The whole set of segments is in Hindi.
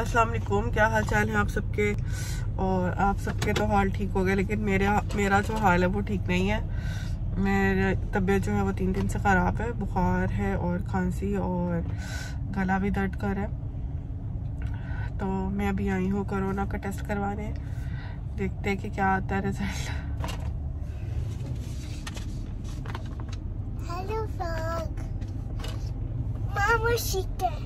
अस्सलाम वालेकुम, क्या हाल चाल है आप सबके। और आप सबके तो हाल ठीक हो गए, लेकिन मेरा जो हाल है वो ठीक नहीं है। मेरी तबीयत जो है वो 3 दिन से ख़राब है, बुखार है और खांसी और गला भी दर्द कर है। तो मैं अभी आई हूँ कोरोना का टेस्ट करवाने, देखते हैं कि क्या आता है रिजल्ट। हेलो फ्रॉग, मामा शिक है।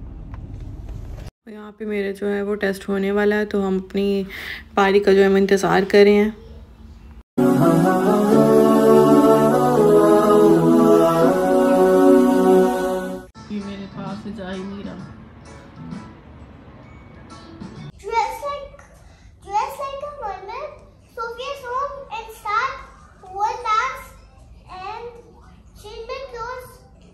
यहाँ पे मेरे जो है वो टेस्ट होने वाला है, तो हम अपनी बारी का जो है इंतज़ार कर रहे हैं। ये मेरे पास से जा ही नहीं रहा। Dress like a mermaid. Sophia's home and start one dance and change my clothes.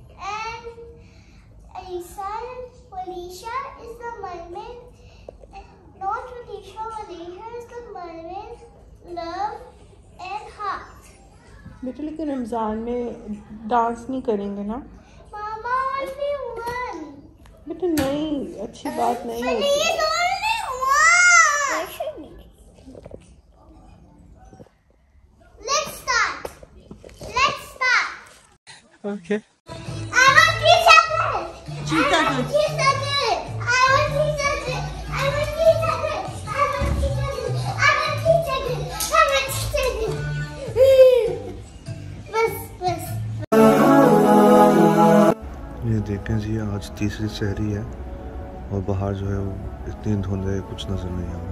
And Alisa and Alicia is the mermaid. Not Alicia, Alicia is the mermaid. Love and heart. बेटा लेकिन रमज़ान में डांस नहीं करेंगे ना? Mama, only one. बेटा नहीं, अच्छी बात नहीं होती। Please, only one. Let's start. Okay. I want tea chocolate. Tea I want tea chocolate. I want tea chocolate. I want tea chocolate. I want tea chocolate. I want tea chocolate. I want tea chocolate. बस। ये देखें जी, आज तीसरी सहरी है और बाहर जो है वो इतनी धुंध है, कुछ नज़र नहीं आ रहा।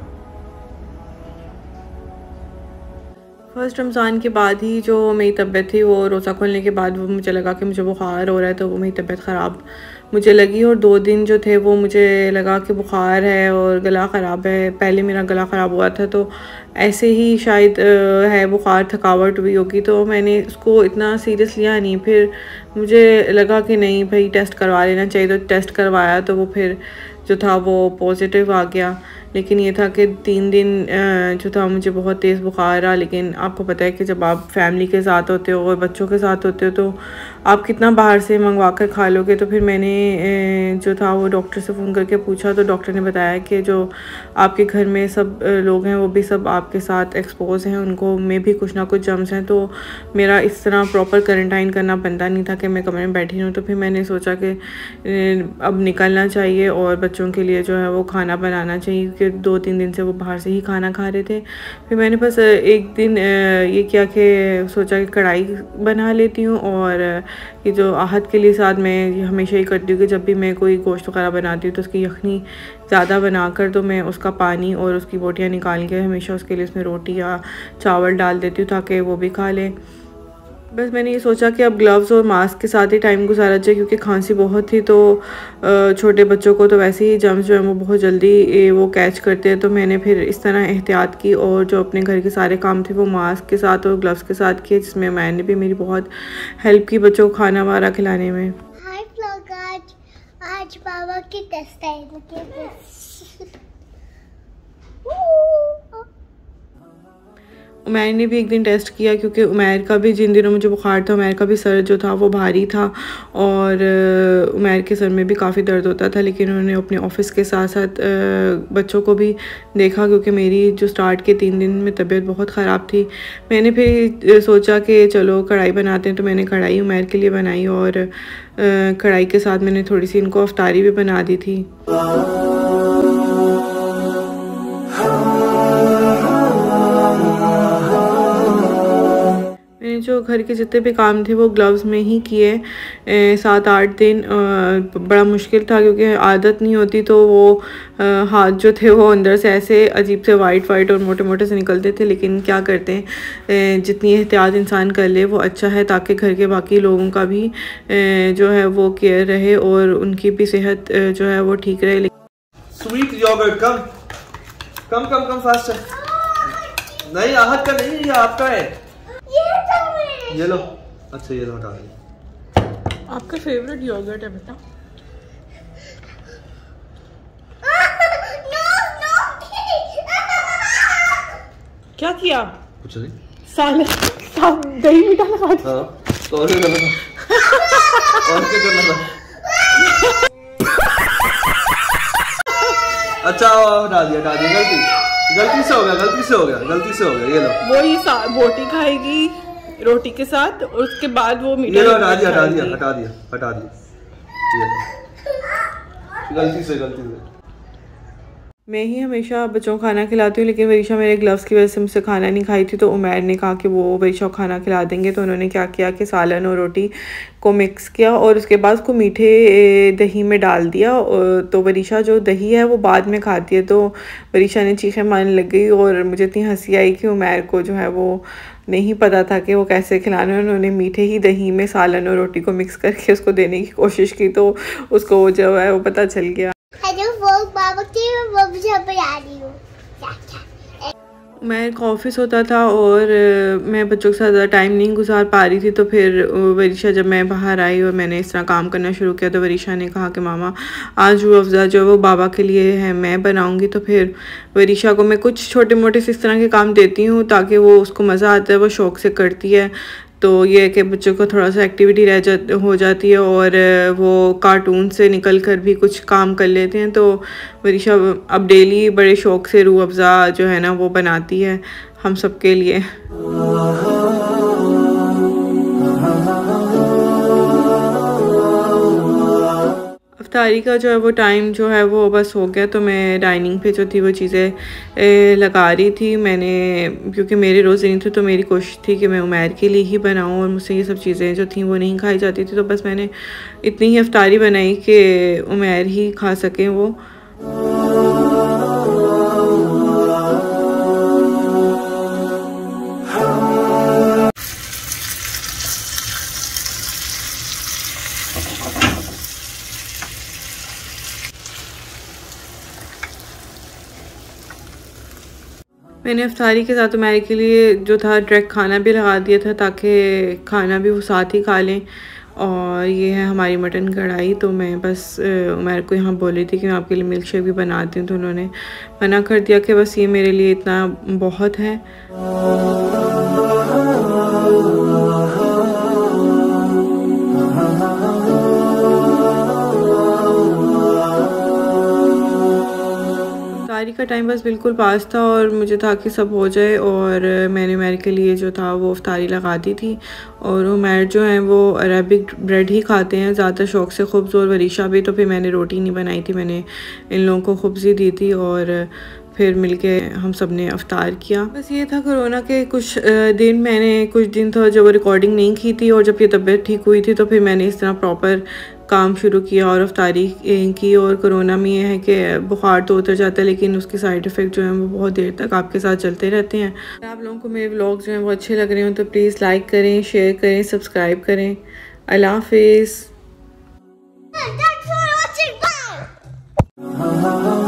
फर्स्ट रमज़ान के बाद ही जो मेरी तबीयत थी, वो रोज़ा खोलने के बाद वो मुझे लगा कि मुझे बुखार हो रहा है, तो वो मेरी तबीयत ख़राब मुझे लगी। और 2 दिन जो थे वो मुझे लगा कि बुखार है और गला ख़राब है। पहले मेरा गला ख़राब हुआ था, तो ऐसे ही शायद है बुखार, थकावट हुई होगी, तो मैंने उसको इतना सीरियस लिया नहीं। फिर मुझे लगा कि नहीं भाई टेस्ट करवा लेना चाहिए, तो टेस्ट करवाया तो वो फिर जो था वो पॉजिटिव आ गया। लेकिन ये था कि 3 दिन जो था मुझे बहुत तेज़ बुखार रहा। लेकिन आपको पता है कि जब आप फैमिली के साथ होते हो और बच्चों के साथ होते हो, तो आप कितना बाहर से मंगवा कर खा लोगे। तो फिर मैंने जो था वो डॉक्टर से फ़ोन करके पूछा, तो डॉक्टर ने बताया कि जो आपके घर में सब लोग हैं वो भी सब आपके साथ एक्सपोज हैं, उनको में भी कुछ ना कुछ जर्म्स हैं। तो मेरा इस तरह प्रॉपर क्वारंटाइन करना बनता नहीं था कि मैं कमरे में बैठी हूँ। तो फिर मैंने सोचा कि अब निकलना चाहिए और बच्चों के लिए जो है वो खाना बनाना चाहिए, क्योंकि 2-3 दिन से वो बाहर से ही खाना खा रहे थे। फिर मैंने बस एक दिन ये किया कि सोचा कि कढ़ाई बना लेती हूँ। और ये जो आहत के लिए साथ मैं हमेशा ही करती हूँ कि जब भी मैं कोई गोश्त वगैरह बनाती हूँ तो उसकी यखनी ज़्यादा बनाकर तो मैं उसका पानी और उसकी बोटियाँ निकाल के हमेशा उसके लिए उसमें रोटी या चावल डाल देती हूँ, ताकि वो भी खा लें। बस मैंने ये सोचा कि अब ग्लव्स और मास्क के साथ ही टाइम गुजारा जाए, क्योंकि खांसी बहुत थी। तो छोटे बच्चों को तो वैसे ही जर्म्स जो है वो बहुत जल्दी वो कैच करते हैं। तो मैंने फिर इस तरह एहतियात की और जो अपने घर के सारे काम थे वो मास्क के साथ और ग्लव्स के साथ किए, जिसमें मैंने भी मेरी बहुत हेल्प की बच्चों को खाना वारा खिलाने में। हाय व्लॉग, आज बाबा की टेस्ट है। उमैर ने भी एक दिन टेस्ट किया, क्योंकि उमैर का भी जिन दिनों मुझे बुखार था, उमैर का भी सर जो था वो भारी था और उमैर के सर में भी काफ़ी दर्द होता था। लेकिन उन्होंने अपने ऑफ़िस के साथ साथ बच्चों को भी देखा, क्योंकि मेरी जो स्टार्ट के 3 दिन में तबीयत बहुत ख़राब थी। मैंने फिर सोचा कि चलो कढ़ाई बनाते हैं, तो मैंने कढ़ाई उमैर के लिए बनाई और कढ़ाई के साथ मैंने थोड़ी सी इनको अफ्तारी भी बना दी थी। मैंने जो घर के जितने भी काम थे वो ग्लव्स में ही किए 7-8 दिन। बड़ा मुश्किल था, क्योंकि आदत नहीं होती, तो वो हाथ जो थे वो अंदर से ऐसे अजीब से वाइट और मोटे मोटे से निकलते थे। लेकिन क्या करते हैं, जितनी एहतियात इंसान कर ले वो अच्छा है, ताकि घर के बाकी लोगों का भी जो है वो केयर रहे और उनकी भी सेहत जो है वो ठीक रहे। Sweet yogurt, come fast. नहीं, आहत का नहीं, ये आपका है। ये लो। अच्छा, ये लो, हटा दो। आपका फेवरेट योगर्ट है बेटा? क्या किया? कुछ नहीं, साले दही मीठा लगा दिया। और क्या करना था? अच्छा हटा दिया गलती से हो गया। ये लो वो ही बोटी खाएगी रोटी के साथ और उसके बाद वो मीठा। ये लो हटा दिया गलती से। मैं ही हमेशा बच्चों को खाना खिलाती हूँ, लेकिन वरीशा मेरे ग्लव्स की वजह से मुझसे खाना नहीं खाई थी। तो उमैर ने कहा कि वो वरीशा को खाना खिला देंगे। तो उन्होंने क्या किया कि सालन और रोटी को मिक्स किया और उसके बाद उसको मीठे दही में डाल दिया। तो वरीशा जो दही है वो बाद में खाती है, तो वरीशा ने चीखें मारने लग गई और मुझे इतनी हंसी आई कि उमैर को जो है वो नहीं पता था कि वो कैसे खिलाना है। उन्होंने मीठे ही दही में सालन और रोटी को मिक्स करके उसको देने की कोशिश की, तो उसको वो जो है वो पता चल गया। मैं ऑफिस होता था और मैं बच्चों के साथ ज़्यादा टाइम नहीं गुजार पा रही थी। तो फिर वरीशा जब मैं बाहर आई और मैंने इस तरह काम करना शुरू किया, तो वरीशा ने कहा कि मामा आज रूह अफ़ज़ा जो है वो बाबा के लिए है, मैं बनाऊंगी। तो फिर वरीशा को मैं कुछ छोटे मोटे इस तरह के काम देती हूँ ताकि वो उसको मज़ा आता है, वो शौक़ से करती है। तो ये है कि बच्चों को थोड़ा सा एक्टिविटी हो जाती है और वो कार्टून से निकल कर भी कुछ काम कर लेते हैं। तो वरीशा अब डेली बड़े शौक़ से रूह अफ़ज़ा जो है ना वो बनाती है हम सब के लिए। अफ्तारी का जो है वो टाइम जो है वो बस हो गया। तो मैं डाइनिंग पे जो थी वो चीज़ें लगा रही थी। मैंने क्योंकि मेरे रोज़े नहीं थे तो मेरी कोशिश थी कि मैं उमैर के लिए ही बनाऊं और मुझसे ये सब चीज़ें जो थी वो नहीं खाई जाती थी। तो बस मैंने इतनी ही अफ्तारी बनाई कि उमैर ही खा सकें वो। मैंने अफ्तारी के साथ उमैर के लिए जो था डायरेक्ट खाना भी लगा दिया था ताकि खाना भी वो साथ ही खा लें। और ये है हमारी मटन कढ़ाई। तो मैं बस उमैर को यहाँ बोली थी कि मैं आपके लिए मिल्क शेक भी बनाती हूँ, तो उन्होंने मना कर दिया कि बस ये मेरे लिए इतना बहुत है। अफ्तारी का टाइम बस बिल्कुल पास था और मुझे था कि सब हो जाए और मैंने उमैर के लिए जो था वो अफ्तारी लगा दी थी। और उमैर जो है वो अरबिक ब्रेड ही खाते हैं ज़्यादा शौक़ से, ख़ुब्ज़ और वरीशा भी। तो फिर मैंने रोटी नहीं बनाई थी, मैंने इन लोगों को ख़ुब्ज़ ही दी थी और फिर मिलके हम सब ने अफ्तार किया। बस ये था कोरोना के कुछ दिन, मैंने कुछ दिन था जब वो रिकॉर्डिंग नहीं की थी और जब ये तबीयत ठीक हुई थी तो फिर मैंने इस तरह प्रॉपर काम शुरू किया और अफ्तारी की। और कोरोना में ये है कि बुखार तो उतर जाता है लेकिन उसके साइड इफ़ेक्ट जो हैं वो बहुत देर तक आपके साथ चलते रहते हैं। अगर आप लोगों को मेरे व्लॉग्स जो हैं वो अच्छे लग रहे हो तो प्लीज़ लाइक करें, शेयर करें, सब्सक्राइब करें। अल्लाह हाफिज़।